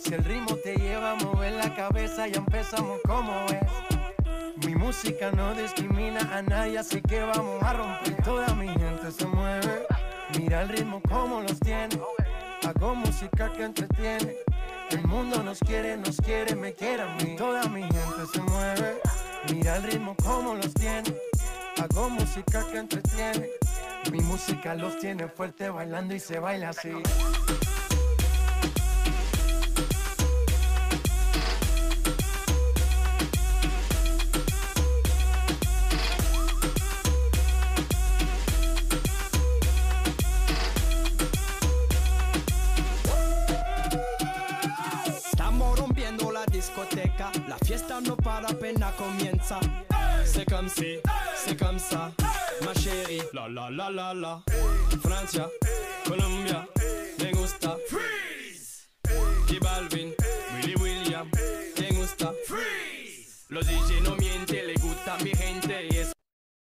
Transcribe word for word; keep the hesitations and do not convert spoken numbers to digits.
Si el ritmo te lleva a mover la cabeza, ya empezamos como es. Mi música no discrimina a nadie, así que vamos a romper. Toda mi gente se mueve, mira el ritmo como los tiene. Hago música que entretiene. El mundo nos quiere, nos quiere, me quiere a mí. Toda mi gente se mueve, mira el ritmo como los tiene. Hago música que entretiene. Mi música los tiene fuerte bailando y se baila así. La fiesta no para, apenas comienza. C'est comme si, c'est comme ça, ma chérie. La la la la la. Francia, Colombia, me gusta. Freeze. J Balvin, Willy William, me gusta. Freeze. Los D J no mienten, le gusta mi gente y